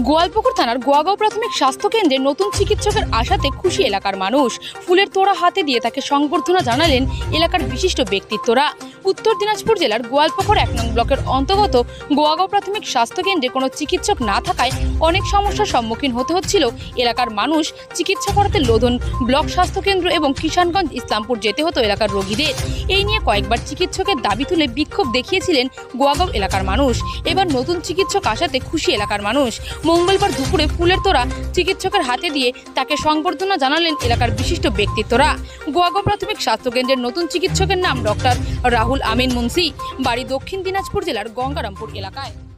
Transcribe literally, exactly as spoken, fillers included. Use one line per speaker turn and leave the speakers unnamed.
গোয়ালপুকুর থানার গোয়াগাঁও প্রাথমিক স্বাস্থ্য কেন্দ্রে নতুন চিকিৎসকের আশাতে খুশি এলাকার মানুষ। ফুলের তোড়া হাতে দিয়ে তাকে সংবর্ধনা জানালেন এলাকার বিশিষ্ট ব্যক্তিত্বরা। উত্তর দিনাজপুর জেলার গোয়ালপুকুর এক নং ব্লকের অন্তর্গত গোয়াগাঁও প্রাথমিক স্বাস্থ্য কেন্দ্রে কোনো চিকিৎসক না থাকায় অনেক সমস্যার সম্মুখীন হতে হচ্ছিল এলাকার মানুষ। চিকিৎসা করাতে লোধন ব্লক স্বাস্থ্য কেন্দ্র এবং কিষানগঞ্জ ইসলামপুর যেতে হতো এলাকার রোগীদের। এই নিয়ে কয়েকবার চিকিৎসকের দাবি তুলে বিক্ষোভ দেখিয়েছিলেন গোয়াগাঁও এলাকার মানুষ। এবার নতুন চিকিৎসক আসাতে খুশি এলাকার মানুষ। মঙ্গলবার দুপুরে ফুলের তোড়া চিকিৎসকের হাতে দিয়ে তাকে সংবর্ধনা জানালেন এলাকার বিশিষ্ট ব্যক্তিত্বরা। গোয়াগাঁও প্রাথমিক স্বাস্থ্য কেন্দ্রের নতুন চিকিৎসকের নাম ডক্টর রাহুল আমিন মুন্সি, বাড়ি দক্ষিণ দিনাজপুর জেলার গঙ্গারামপুর এলাকায়।